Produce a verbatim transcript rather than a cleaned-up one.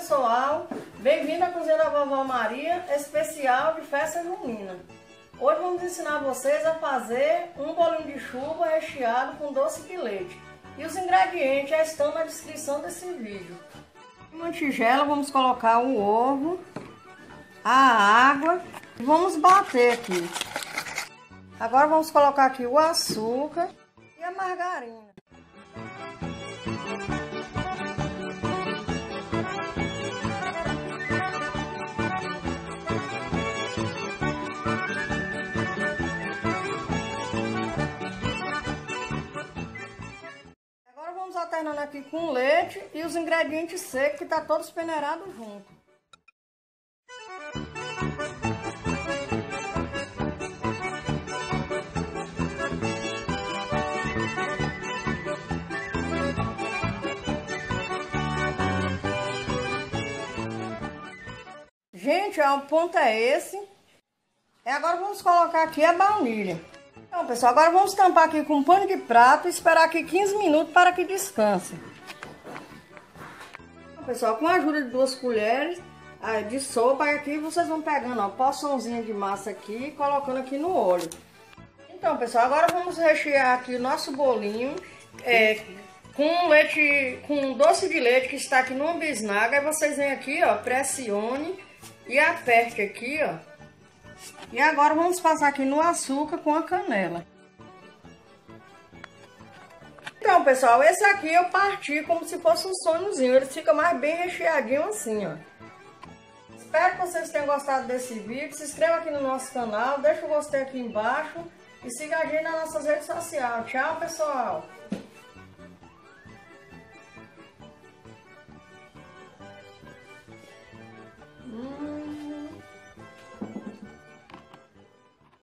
pessoal, bem-vindo à cozinha da Vovó Maria, especial de festa junina. Hoje vamos ensinar vocês a fazer um bolinho de chuva recheado com doce de leite. E os ingredientes já estão na descrição desse vídeo. Em uma tigela vamos colocar o ovo, a água e vamos bater aqui. Agora vamos colocar aqui o açúcar e a margarina. Agora vamos alternando aqui com leite e os ingredientes secos que tá todos peneirados junto. Gente, ó, o ponto é esse. E agora vamos colocar aqui a baunilha. Então, pessoal, agora vamos tampar aqui com um pano de prato e esperar aqui quinze minutos para que descanse. Então, pessoal, com a ajuda de duas colheres de sopa, aqui vocês vão pegando, ó, porçãozinha de massa aqui e colocando aqui no óleo. Então, pessoal, agora vamos rechear aqui o nosso bolinho é, com leite, com doce de leite que está aqui numa bisnaga. Aí vocês vêm aqui, ó, pressione e aperte aqui, ó. E agora vamos passar aqui no açúcar com a canela. Então, pessoal, esse aqui eu parti como se fosse um sonhozinho. Ele fica mais bem recheadinho assim, ó. Espero que vocês tenham gostado desse vídeo. Se inscreva aqui no nosso canal, deixa o gostei aqui embaixo e siga a gente nas nossas redes sociais. Tchau, pessoal!